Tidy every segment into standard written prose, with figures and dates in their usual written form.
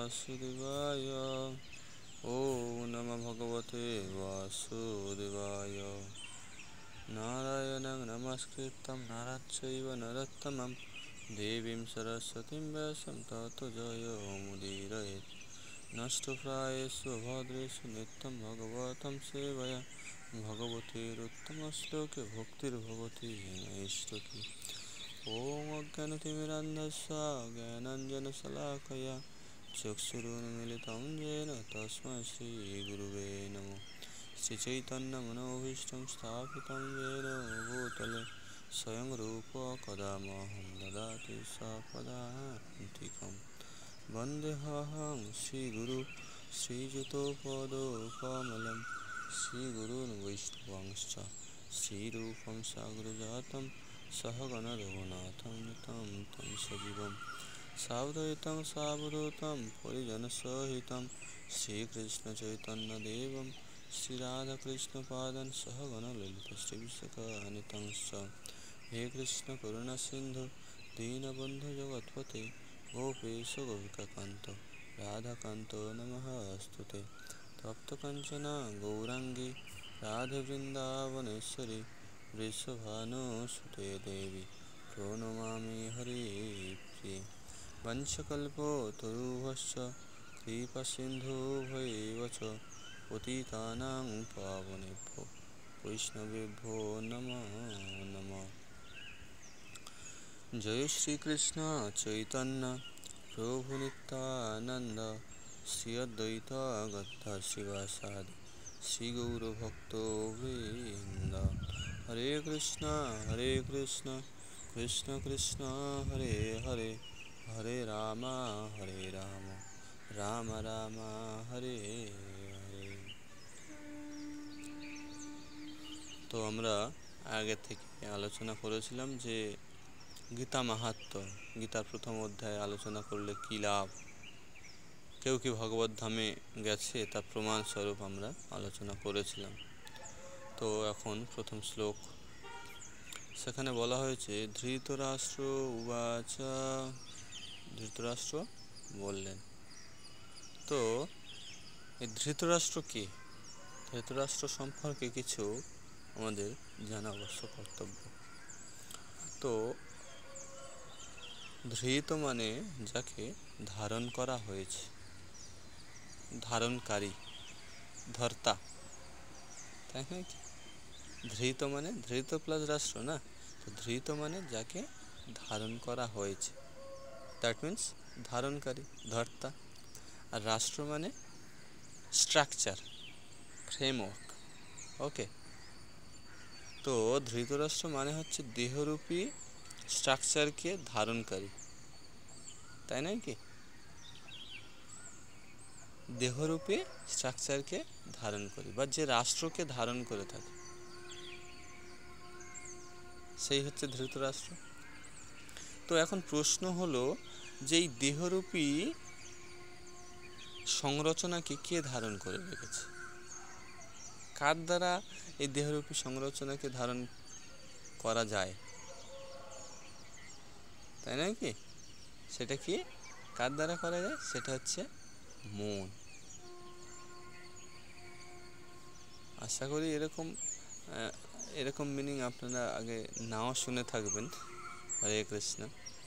वासुदेवाय। ॐ नमः भगवते वासुदेवाय। नारायणं नमस्कृतं नरं चैव नरोत्तमं देवीं सरस्वतीं व्यासं ततो जयमुदीरयेत्। नष्टप्रायेषु भद्रेषु नित्यं भगवतं सेवया भगवतीरुत्तमश्लोके भक्तिर्भवति नैष्ठिकी। ॐ अज्ञानतिमिरान्धस्य ज्ञानाञ्जनशलाकया चक्षुरुन्मीलितं येन तस्मै श्रीगुरुवे नमः। श्रीचैतन्यमनोभीष्टं स्थापितं येन भूतले स्वयं रूपा कदा मह्यं ददाति स्वपदान्तिकं। वन्देऽहं श्रीगुरुं श्रीयुतपदकमलं श्रीगुरून् वैष्णवांश्च श्रीरूपं साग्रजातं सहगण रघुनाथं तं सजीवं सावधूतं सावधूतं परिजनसहितं श्रीकृष्णचैतन्यदेवं श्रीराधाकृष्णपादान् सहगण ललिता श्रीविशाखान्वितांश्च। हे कृष्ण करुणा सिन्धु दीनबन्धु जगत्पते गोपेश गोपिकान्त राधाकान्त नमोस्तुते। तप्तकाञ्चन गौराङ्गी राधे वृन्दावनेश्वरी वृषभानुसुते देवी प्रणमामि हरिप्रिये। वंशकल्पतरुभ्यश्च कृपासिन्धुभ्यैव च पतितानां पावनेभ्यो वैष्णवेभ्यो नमो नमः। जय श्री कृष्ण चैतन्य प्रभु नित्यानंद श्री अद्वैत गदाधर शिवासादि श्री गौरभक्तवृंद। हरे कृष्ण कृष्ण कृष्ण हरे हरे हरे राम राम राम हरे हरे। तो আমরা আগে থেকে আলোচনা করেছিলাম যে গীতা মাহাত্ম্য, গীতার প্রথম অধ্যায়ে আলোচনা করলে কী লাভ, কেউ কি ভগবত ধামে গেছে তার প্রমাণস্বরূপ আমরা আলোচনা করেছিলাম। তো এখন প্রথম শ্লোক, সেখানে বলা হয়েছে ধৃতরাষ্ট্র উবাচ, ধৃতরাষ্ট্র বললেন। তো এই ধৃতরাষ্ট্র কে? ধৃতরাষ্ট্র সম্পর্কে কিছু আমাদের জানা অবশ্য কর্তব্য। তো ধৃত মানে যাকে ধারণ করা হয়েছে, ধারণকারী, ধর্তা, তাই না? ধৃত মানে ধৃত প্লাস রাষ্ট্র না, তো ধৃত মানে যাকে ধারণ করা হয়েছে, দ্যাট মিন্স ধারণকারী, ধর্তা। আর রাষ্ট্র মানে স্ট্রাকচার, ফ্রেমওয়ার্ক। ওকে, তো ধৃতরাষ্ট্র মানে হচ্ছে দেহরূপী স্ট্রাকচারকে ধারণকারী, তাই নয় কি? দেহরূপী স্ট্রাকচারকে ধারণ করি বা যে রাষ্ট্রকে ধারণ করে থাকে সেই হচ্ছে ধৃতরাষ্ট্র। তো এখন প্রশ্ন হলো যে এই দেহরূপী সংরচনাকে কে ধারণ করে রেখেছে? কার দ্বারা এই দেহরূপী সংরচনাকে ধারণ করা যায়, তাই নয় কি? সেটা কি কার দ্বারা করা যায়? সেটা হচ্ছে মন। আশা করি এরকম মিনিং আপনারা আগে নাও শুনে থাকবেন। হরে কৃষ্ণ।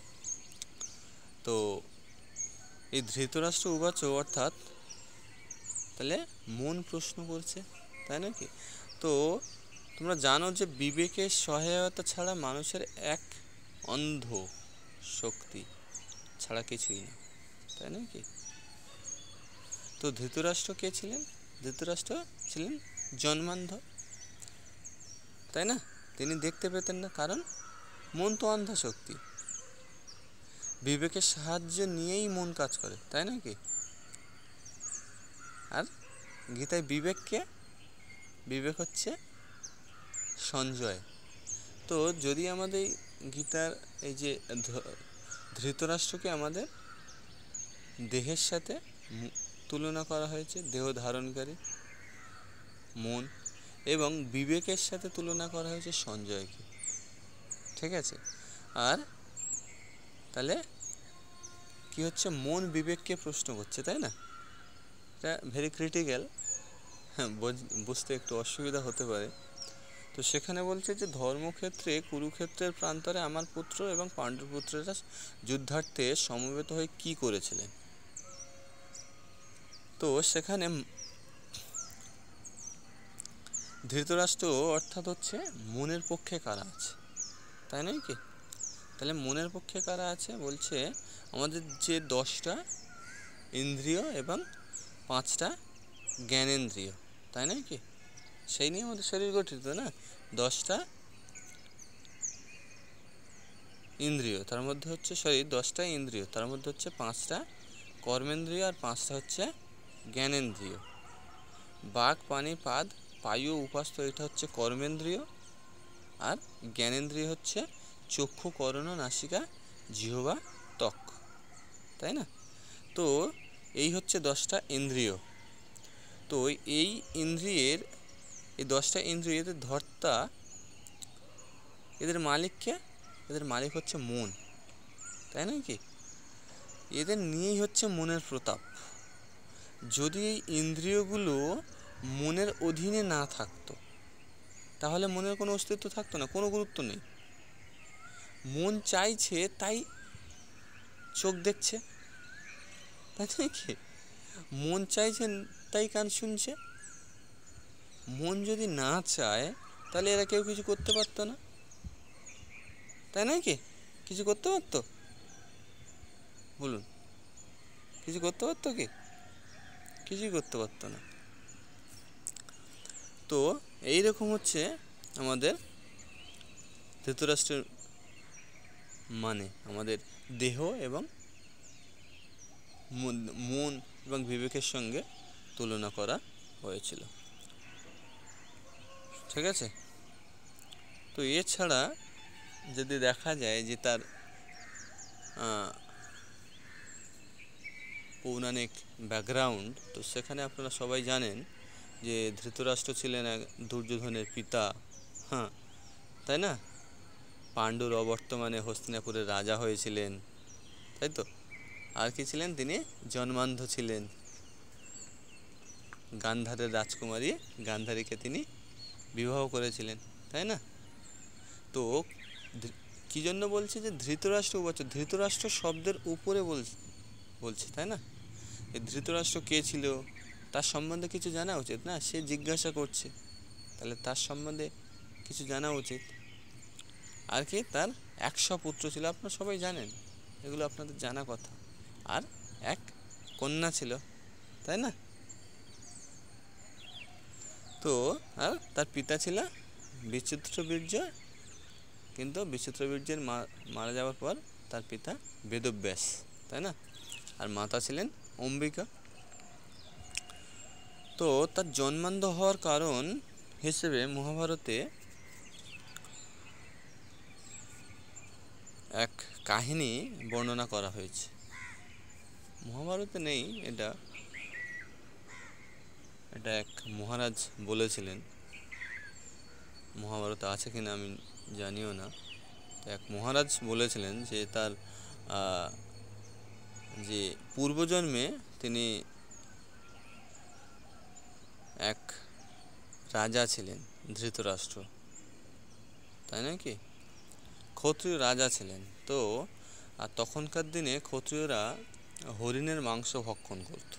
তো এই ধৃতরাষ্ট্র উবাচ অর্থাৎ তাহলে মন প্রশ্ন করছে, তাই নাকি? তো তোমরা জানো যে বিবেকের সহায়তা ছাড়া মানুষের এক অন্ধ শক্তি ছাড়া কিছুই না, তাই নাকি? তো ধৃতরাষ্ট্র কে ছিলেন? ধৃতরাষ্ট্র ছিলেন জন্মান্ধ, তাই না? তিনি দেখতে পেতেন না, কারণ মন তো অন্ধ শক্তি, বিবেকের সাহায্য নিয়েই মন কাজ করে, তাই নাকি? আর গীতায় বিবেক হচ্ছে সঞ্জয়। তো যদি আমাদের গীতার এই যে ধৃতরাষ্ট্রকে আমাদের দেহের সাথে তুলনা করা হয়েছে, দেহ ধারণকারী মন, এবং বিবেকের সাথে তুলনা করা হয়েছে সঞ্জয়কে, ঠিক আছে? আর তাহলে কি কি হচ্ছে, মন বিবেককে প্রশ্ন করছে, তাই না? এটা ভেরি ক্রিটিক্যাল, হ্যাঁ, বুঝতে একটু অসুবিধা হতে পারে। তো সেখানে বলছে যে ধর্মক্ষেত্রে কুরুক্ষেত্রের প্রান্তরে আমার পুত্র এবং পাণ্ডুপুত্রেরা যুদ্ধার্থে সমবেত হয়ে কি করেছিলেন। তো সেখানে ধৃতরাষ্ট্র অর্থাৎ হচ্ছে মনের পক্ষে কারা আছে, তাই নয় কি? তাহলে মনের পক্ষে কারা আছে বলছে, আমাদের যে 10টা ইন্দ্রিয় এবং 5টা জ্ঞানেন্দ্রিয়, তাই নয় কি? সেই নিয়ে আমাদের শরীর গঠিত না। 10টা ইন্দ্রিয়, তার মধ্যে হচ্ছে 10টা ইন্দ্রিয়, তার মধ্যে হচ্ছে 5টা কর্মেন্দ্রিয় আর 5টা হচ্ছে জ্ঞানেন্দ্রিয়। বাক, পানি, পাদ, পায়ু, উপাস্ত, এটা হচ্ছে কর্মেন্দ্রিয়। আর জ্ঞানেন্দ্রিয় হচ্ছে চক্ষু, কর্ণ, নাসিকা, জিহ্বা, ত্বক, তাই না? তো এই হচ্ছে 10টা ইন্দ্রিয়। তো এই ইন্দ্রিয়ের, এই 10টা ইন্দ্রিয়ের ধর্তা, এদের মালিককে, এদের মালিক হচ্ছে মন, তাই নয় কি? এদের নিয়েই হচ্ছে মনের প্রতাপ। যদি এই ইন্দ্রিয়গুলো মনের অধীনে না থাকতো তাহলে মনের কোনো অস্তিত্ব থাকতো না, কোনো গুরুত্ব নেই। মন চাইছে তাই চোখ দেখছে, তাই নয় কি? মন চাইছে তাই কান শুনছে। মন যদি না চায় তাহলে এরা কেউ কিছু করতে পারতো না, তাই নয় কি? কিছু করতে পারতো? বলুন, কিছু করতে পারতো কি? কিছুই করতে পারতো না। তো এইরকম হচ্ছে আমাদের ধৃতরাষ্ট্রের মানে আমাদের দেহ এবং মন এবং বিবেকের সঙ্গে তুলনা করা হয়েছিল, ঠিক আছে? তো এছাড়া যদি দেখা যায় যে তার পৌরাণিক ব্যাকগ্রাউন্ড, তো সেখানে আপনারা সবাই জানেন যে ধৃতরাষ্ট্র ছিলেন এক দুর্যোধনের পিতা, হ্যাঁ, তাই না? পাণ্ডুর অবর্তমানে হস্তিনাপুরের রাজা হয়েছিলেন, তাই তো? আর কি ছিলেন তিনি? জন্মান্ধ ছিলেন। গান্ধারের রাজকুমারী গান্ধারীকে তিনি বিবাহ করেছিলেন, তাই না? তো কি জন্য বলছে যে ধৃতরাষ্ট্র উবাচ, ধৃতরাষ্ট্র শব্দের উপরে বলছে, তাই না? এই ধৃতরাষ্ট্র কে ছিল তার সম্বন্ধে কিছু জানা উচিত না? সে জিজ্ঞাসা করছে, তাহলে তার সম্বন্ধে কিছু জানা উচিত। আর কি, তার 100 পুত্র ছিল, আপনারা সবাই জানেন, এগুলো আপনাদের জানা কথা। আর এক কন্যা ছিল, তাই না? তো আর তার পিতা ছিল বিচিত্রবীর্য, কিন্তু বিচিত্রবীর্যের মারা যাওয়ার পর তার পিতা বেদব্যাস, তাই না? আর মাতা ছিলেন অম্বিকা। তো তার জন্মান্ধ হওয়ার কারণ হিসেবে মহাভারতে এক কাহিনী বর্ণনা করা হয়েছে। মহাভারতে নেই এটা, এটা এক মহারাজ বলেছিলেন। মহাভারতে আছে কিনা আমি জানিও না। এক মহারাজ বলেছিলেন যে তার যে পূর্বজন্মে তিনি এক রাজা ছিলেন, ধৃতরাষ্ট্র, তাই নাকি? ক্ষত্রিয় রাজা ছিলেন। তো আর তখনকার দিনে ক্ষত্রিয়রা হরিণের মাংস ভক্ষণ করত।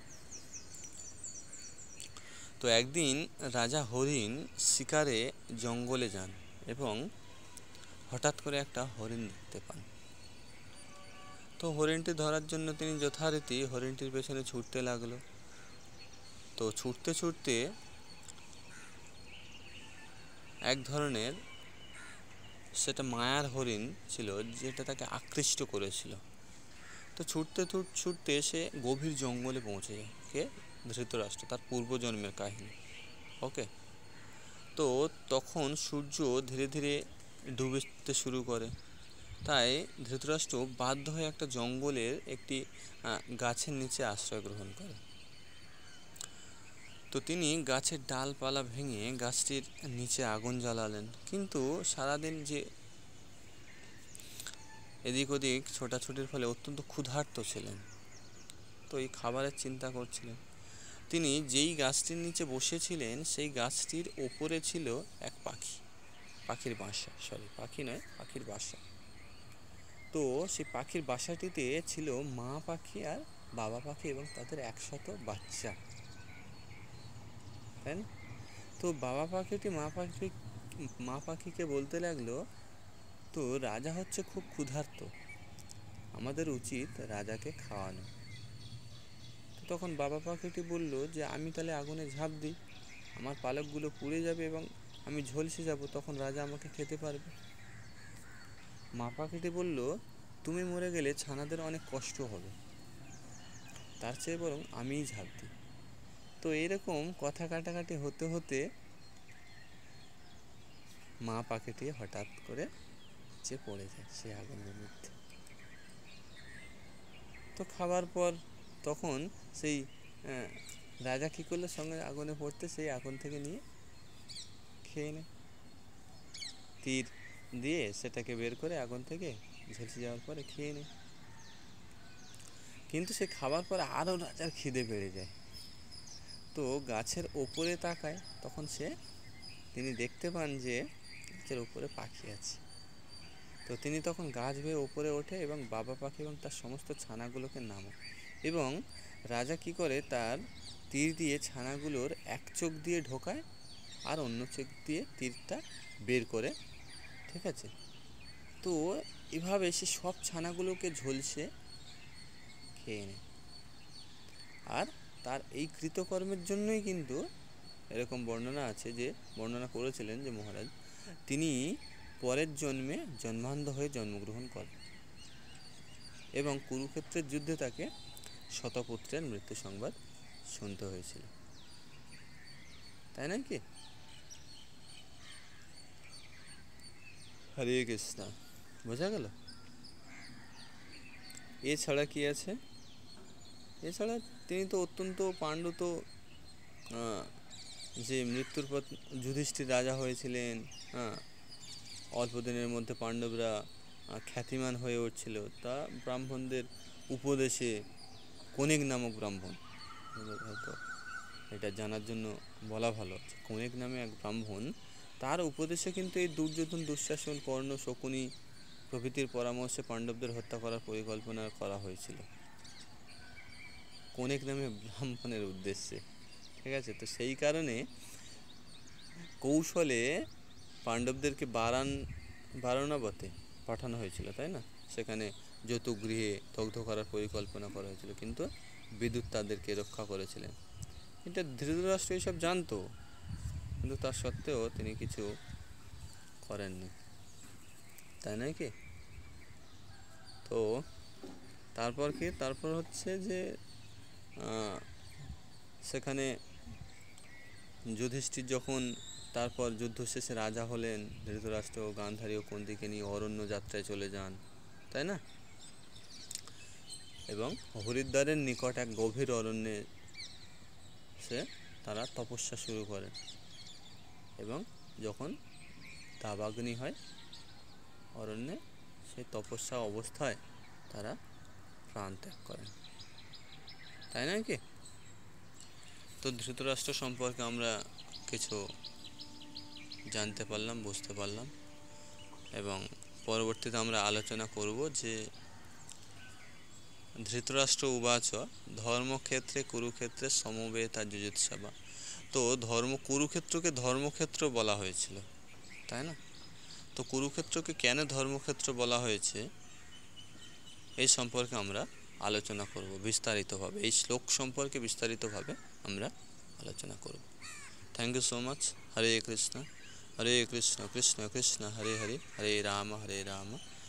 তো একদিন রাজা হরিণ শিকারে জঙ্গলে যান এবং হঠাৎ করে একটা হরিণ দেখতে পান। তো হরিণটি ধরার জন্য তিনি যথারীতি হরিণটির পেছনে ছুটতে লাগলো। তো ছুটতে ছুটতে এক ধরনের, সেটা মায়ার হরিণ ছিল যেটা তাকে আকৃষ্ট করেছিল। তো ছুটতে ছুটতে সে গভীর জঙ্গলে পৌঁছে যায়। কে? ধৃতরাষ্ট্র, তার পূর্বজন্মের কাহিনী। ওকে। তো তখন সূর্য ধীরে ধীরে ডুবতে শুরু করে, তাই ধৃতরাষ্ট্র বাধ্য হয়ে একটা জঙ্গলের একটি গাছের নিচে আশ্রয় গ্রহণ করে। তো তিনি গাছের ডালপালা ভেঙে গাছটির নিচে আগুন জ্বালালেন, কিন্তু সারাদিন যে এদিক ওদিক ছোটাছুটির ফলে অত্যন্ত ক্ষুধার্ত ছিলেন। তো এই খাবারের চিন্তা করছিলেন। তিনি যেই গাছটির নিচে বসেছিলেন সেই গাছটির ওপরে ছিল এক পাখি, পাখির বাসা, পাখি নয়, পাখির বাসা। তো সেই পাখির বাসাটিতে ছিল মা পাখি আর বাবা পাখি এবং তাদের 100 বাচ্চা, তাই না? তো বাবা পাখিটি মা পাখিকে বলতে লাগলো, তো রাজা হচ্ছে খুব ক্ষুধার্ত, আমাদের উচিত রাজাকে খাওয়ানো। তো তখন বাবা পাখিটি বলল যে আমি তাহলে আগুনে ঝাঁপ দিই, আমার পালকগুলো পুড়ে যাবে এবং আমি ঝলসে যাব, তখন রাজা আমাকে খেতে পারবে। মা পাখিটি বলল, তুমি মরে গেলে ছানাদের অনেক কষ্ট হবে, তার চেয়ে বরং আমিই ঝাঁপ দিই। তো এইরকম কথা কাটাকাটি হতে হতে মা পাখিটি হঠাৎ করে যে পড়ে যায় সেই আগুনের মধ্যে। তো খাবার পর তখন সেই রাজা কী করলো, সঙ্গে আগুনে পড়তে সেই আগুন থেকে নিয়ে খেয়ে নেয়, তীর দিয়ে সেটাকে বের করে আগুন থেকে ঝলসে যাওয়ার পরে খেয়ে নেয়। কিন্তু সে খাবার পরে আরও রাজার খিদে বেড়ে যায়। তো গাছের ওপরে তাকায়, তখন তিনি দেখতে পান যে গাছের ওপরে পাখি আছে। তো তিনি তখন গাছ বেয়ে ওপরে ওঠে এবং বাবা পাখি এবং তার সমস্ত ছানাগুলোকে নামায়, এবং রাজা কি করে, তার তীর দিয়ে ছানাগুলোর এক চোখ দিয়ে ঢোকায় আর অন্য চোখ দিয়ে তীরটা বের করে, ঠিক আছে? তো এভাবে সে সব ছানাগুলোকে ঝলসে খেয়ে নেয়। আর তার এই কৃতকর্মের জন্যই কিন্তু এরকম বর্ণনা আছে, যে বর্ণনা করেছিলেন যে মহারাজ তিনি পরের জন্মে জন্মান্ধ হয়ে জন্মগ্রহণ করেন এবং কুরুক্ষেত্রের যুদ্ধে তাকে শতপুত্রের মৃত্যু সংবাদ শুনতে হয়েছিল, তাই না কি? হরে কৃষ্ণ, বোঝা গেল? এছাড়া কি আছে? এছাড়া তিনি তো অত্যন্ত পাণ্ডু, তো যে মৃত্যুর পর যুধিষ্ঠির রাজা হয়েছিলেন, অল্প দিনের মধ্যে পাণ্ডবরা খ্যাতিমান হয়ে উঠছিল, তা ব্রাহ্মণদের উপদেশে, কনিক নামক ব্রাহ্মণ, হয়তো এটা জানার জন্য বলা ভালো, কনিক নামে এক ব্রাহ্মণ, তার উপদেশে কিন্তু এই দুর্যোধন, দুঃশাসন, কর্ণ, শকুনি প্রভৃতির পরামর্শে পাণ্ডবদের হত্যা করার পরিকল্পনা করা হয়েছিল কনিক নামে ব্রাহ্মণের উদ্দেশ্যে, ঠিক আছে? তো সেই কারণে কৌশলে পাণ্ডবদেরকে বারাণবতে পাঠানো হয়েছিল, তাই না? সেখানে যৌতুগৃহে দগ্ধ করার পরিকল্পনা করা হয়েছিল, কিন্তু বিদুর তাদেরকে রক্ষা করেছিলেন। এটা ধৃতরাষ্ট্র এইসব জানতো, কিন্তু তার সত্ত্বেও তিনি কিছু করেননি, তাই নয় কি? তো তারপর হচ্ছে যে সেখানে যুধিষ্ঠির যখন তারপর যুদ্ধ শেষে রাজা হলেন, ধৃতরাষ্ট্র গান্ধারী ও কুন্তিকে নিয়ে অরণ্য যাত্রায় চলে যান, তাই না? এবং হরিদ্বারের নিকট এক গভীর অরণ্যে তারা তপস্যা শুরু করেন, এবং যখন দাবাগ্নি হয় অরণ্যে, সেই তপস্যা অবস্থায় তারা প্রাণ ত্যাগ করেন, তাই নয় কি? তো ধৃতরাষ্ট্র সম্পর্কে আমরা কিছু জানতে পারলাম, বুঝতে পারলাম, এবং পরবর্তীতে আমরা আলোচনা করব যে ধৃতরাষ্ট্র উবাচ ধর্মক্ষেত্রে কুরুক্ষেত্রে সমবেতা যুযুৎসবা। তো কুরুক্ষেত্রকে ধর্মক্ষেত্র বলা হয়েছিল, তাই না? তো কুরুক্ষেত্রকে কেন ধর্মক্ষেত্র বলা হয়েছে এই সম্পর্কে আমরা আলোচনা করব বিস্তারিতভাবে, এই শ্লোক সম্পর্কে বিস্তারিতভাবে আমরা আলোচনা করব। Thank you so much. Hare Krishna Krishna Krishna Hare Hare, Hare Ram